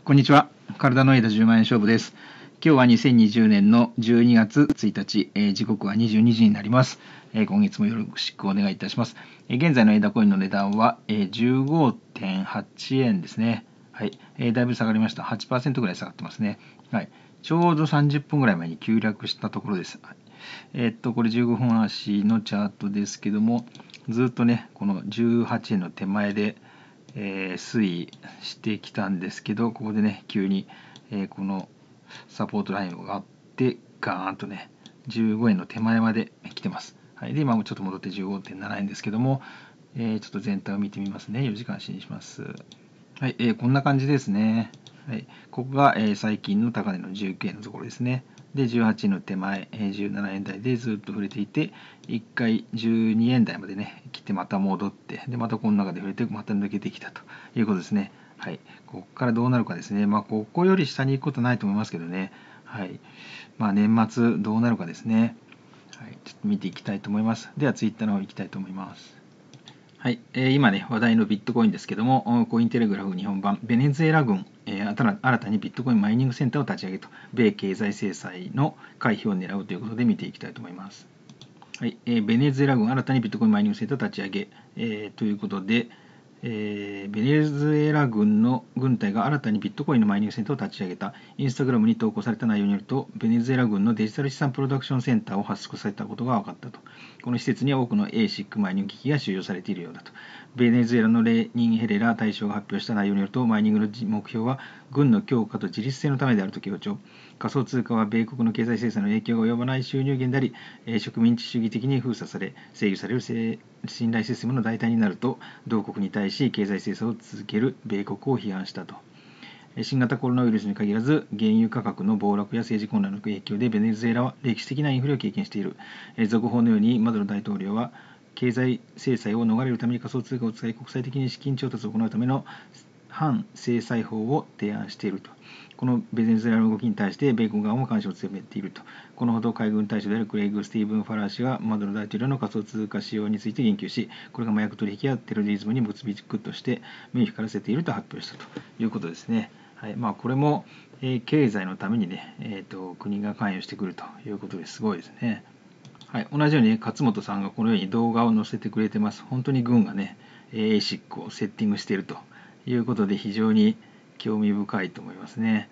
こんにちは。体の間10万円勝負です。今日は2020年の12月1日、時刻は22時になります。今月もよろしくお願いいたします。現在の枝コインの値段は、15.8 円ですね。はい、だいぶ下がりました。8% ぐらい下がってますね。はい、ちょうど30分ぐらい前に急落したところです。これ15分足のチャートですけども、ずっとね、この18円の手前で推移してきたんですけど、ここでね急に、このサポートラインを割ってガーンとね15円の手前まで来てます。はい、で今もちょっと戻って 15.7 円ですけども、ちょっと全体を見てみますね。4時間足にします。はい、こんな感じですね。はい、ここが、最近の高値の19円のところですね。で、18円の手前、17円台でずっと触れていて、1回12円台までね、来てまた戻って、で、またこの中で触れて、また抜けてきたということですね。はい、ここからどうなるかですね。ここより下に行くことはないと思いますけどね。はい、年末どうなるかですね。はい、ちょっと見ていきたいと思います。では、ツイッターの方行きたいと思います。はい、今ね、話題のビットコインですけども、コインテレグラフ日本版、ベネズエラ軍、新たにビットコインマイニングセンターを立ち上げと、米経済制裁の回避を狙うということで見ていきたいと思います。はい、ベネズエラ軍、新たにビットコインマイニングセンターを立ち上げ、ということで、ベネズエラ軍の軍隊が新たにビットコインのマイニングセンターを立ち上げた。インスタグラムに投稿された内容によると、ベネズエラ軍のデジタル資産プロダクションセンターを発足されたことが分かったと。この施設には多くの ASIC マイニング機器が収容されているようだと。ベネズエラのレーニン・ヘレラ大将が発表した内容によると、マイニングの目標は軍の強化と自立性のためであると強調。仮想通貨は米国の経済制裁の影響が及ばない収入源であり、植民地主義的に封鎖され、制御される信頼システムの代替になると、同国に対し経済制裁を続ける米国を批判したと。新型コロナウイルスに限らず、原油価格の暴落や政治混乱の影響でベネズエラは歴史的なインフレを経験している。続報のように、マドロ大統領は、経済制裁を逃れるために仮想通貨を使い国際的に資金調達を行うための反制裁法を提案していると。このベネズエラの動きに対して米国側も関心を強めていると。このほど海軍大将であるクレイグ・スティーブン・ファラー氏がマドロ大統領の仮想通貨使用について言及し、これが麻薬取引やテロリズムに結びつくとして目を光らせていると発表したということですね。はい、これも、経済のためにね、国が関与してくるということですごいですね。はい、同じように、勝本さんがこのように動画を載せてくれてます。本当に軍がね、ASIC をセッティングしているということで非常に興味深いと思いますね。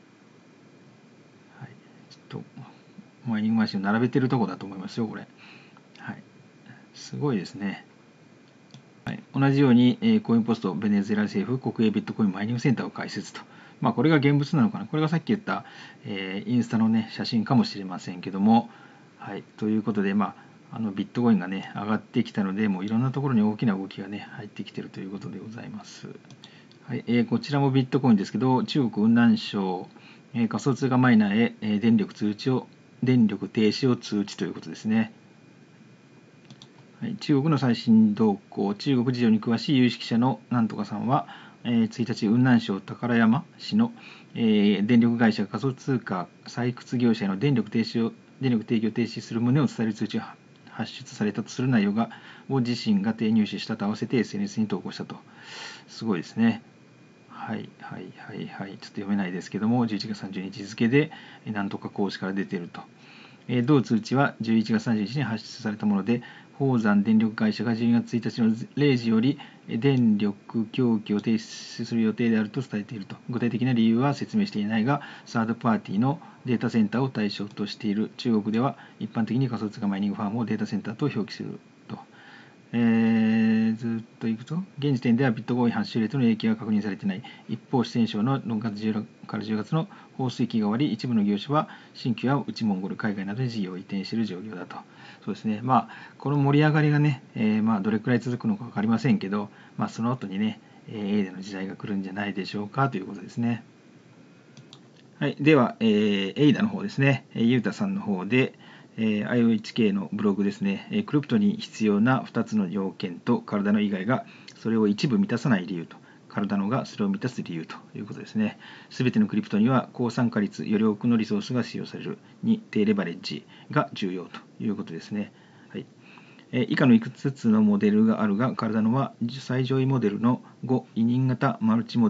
はい、ちょっとマイニングマシンを並べてるとこだと思いますよ、これ。はい、すごいですね。はい、同じように、コインポスト、ベネズエラ政府国営ビットコインマイニングセンターを開設と。これが現物なのかな。これがさっき言った、インスタのね、写真かもしれませんけども、はい、ということで、ビットコインがね、上がってきたので、もういろんなところに大きな動きがね、入ってきているということでございます。はい、こちらもビットコインですけど、中国雲南省、仮想通貨マイナーへ、電力停止を通知ということですね。はい、中国の最新動向、中国事情に詳しい有識者のなんとかさんは、1日、雲南省宝山市の、電力会社が仮想通貨採掘業者への電力提供を停止する旨を伝える通知が発出されたとする内容を自身が入手したと合わせて SNS に投稿したと。すごいですね。はい、ちょっと読めないですけども、11月30日付で、なんとか講師から出ていると。同通知は11月30日に発出されたもので、宝山電力会社が12月1日の0時より電力供給を停止する予定であると伝えていると。具体的な理由は説明していないが、サードパーティーのデータセンターを対象としている。中国では一般的に仮想通貨マイニングファームをデータセンターと表記すると。ずっといくと、現時点ではビットコイン発信レートの影響が確認されていない。一方、四川省の6月から10月の放水期が終わり、一部の業種は新旧や内モンゴル、海外などに事業を移転している状況だと。そうですね。この盛り上がりがね、どれくらい続くのか分かりませんけど、その後にね、エイダの時代が来るんじゃないでしょうかということですね。はい。では、エイダの方ですね。ゆうたさんの方で、IOHK のブログですね。クリプトに必要な2つの条件と体の以外がそれを一部満たさない理由と、体のがそれを満たす理由ということですね。すべてのクリプトには高参加率、より多くのリソースが使用される。2、低レバレッジが重要ということですね。はい。以下のいくつつのモデルがあるが、体のは最上位モデルの5、委任型マルチモデル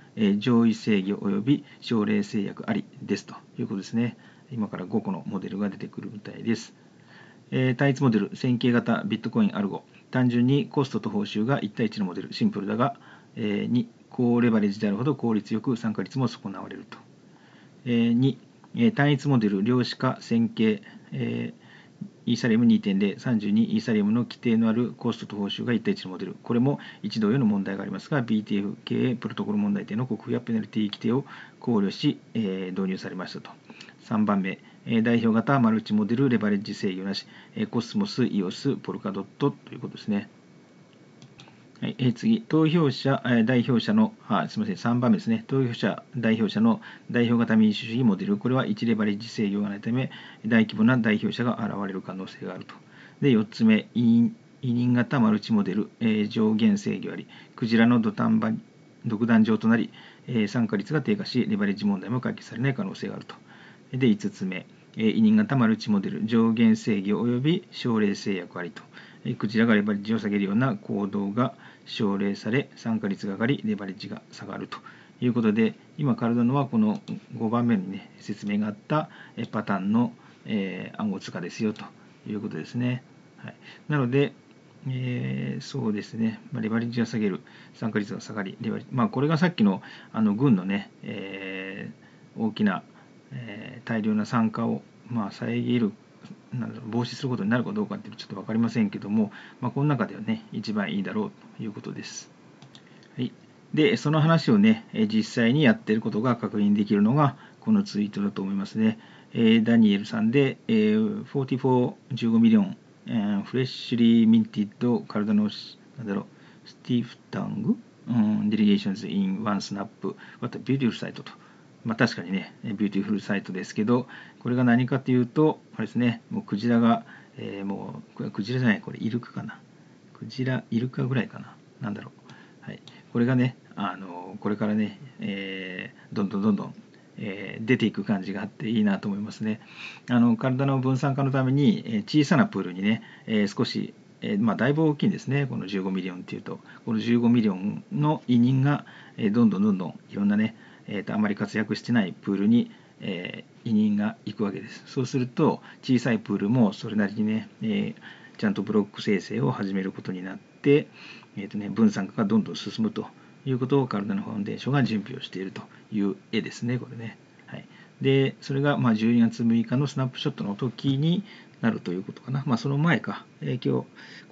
上位制御及び省令制約ありですということですね。今から5個のモデルが出てくるみたいです。単一モデル、線形型ビットコインアルゴ。単純にコストと報酬が1対1のモデル、シンプルだが、2、高レバレッジであるほど効率よく参加率も損なわれると。2、単一モデル、量子化線形、イーサリアム 2.0、32イーサリアムの規定のあるコストと報酬が1対1のモデル。これも一同様の問題がありますが、BTF 系プロトコル問題点の克服やペナルティ規定を考慮し、導入されましたと。3番目、代表型マルチモデルレバレッジ制御なし、コスモス、イオス、ポルカドットということですね。はい、次、投票者、代表者の、すみません、3番目ですね。投票者、代表者の代表型民主主義モデル。これは1レバレッジ制御がないため、大規模な代表者が現れる可能性があると。で、4つ目、委任型マルチモデル、上限制御あり、クジラの独壇場となり、参加率が低下し、レバレッジ問題も解決されない可能性があると。で、5つ目、委任型マルチモデル、上限制御及び省令制約ありと。クジラがレバレッジを下げるような行動が奨励され、参加率が上がり、レバレッジが下がるということで、今からのはこの5番目にね、説明があったパターンの暗号通貨ですよということですね。はい、なので、そうですね、レバレッジが下げる、参加率が下がり、これがさっきの軍のね、大きな、大量な参加を、遮る、防止することになるかどうかっていうのはちょっと分かりませんけども、この中ではね、一番いいだろうということです。はい、で、その話をね、実際にやっていることが確認できるのが、このツイートだと思いますね。ダニエルさんで、44、15ミリオン、フレッシュリーミンティッド、カルダノス、スティーフタング、デリゲーションズインワンスナップ、またビューティフルサイトと。確かにね、ビューティフルサイトですけど、これが何かというと、あれですね、もうクジラが、もう、これクジラじゃない、これイルカかな。クジラ、イルカぐらいかな。なんだろう。はい。これがね、これからね、どんどん、出ていく感じがあっていいなと思いますね。体の分散化のために、小さなプールにね、少し、だいぶ大きいんですね、この15ミリオンっていうと。この15ミリオンの委任が、どんどんいろんなね、あまり活躍してないプールに、委任が行くわけです。そうすると、小さいプールもそれなりにね、ちゃんとブロック生成を始めることになって、分散化がどんどん進むということをカルダノファウンデーションが準備をしているという絵ですね、これね。はい、で、それが12月6日のスナップショットの時になるということかな。その前か。今度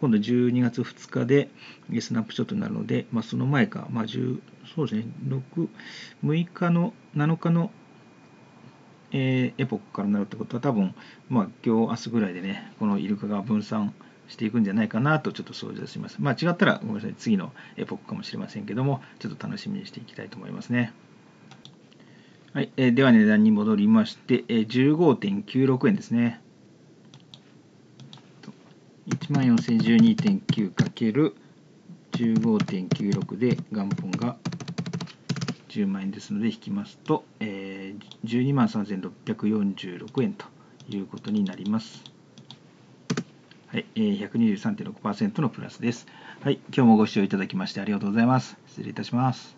12月2日でスナップショットになるので、その前か、そうですね、6日の、7日のエポックからなるってことは多分、今日明日ぐらいでね、このイルカが分散していくんじゃないかなとちょっと想像します。違ったらごめんなさい、次のエポックかもしれませんけども、ちょっと楽しみにしていきたいと思いますね。はい、では値段に戻りまして、15.96 円ですね。14,012.9×15.96 で元本が10万円ですので引きますと、123,646 円ということになります。はい、123.6% のプラスです。はい、今日もご視聴いただきましてありがとうございます。失礼いたします。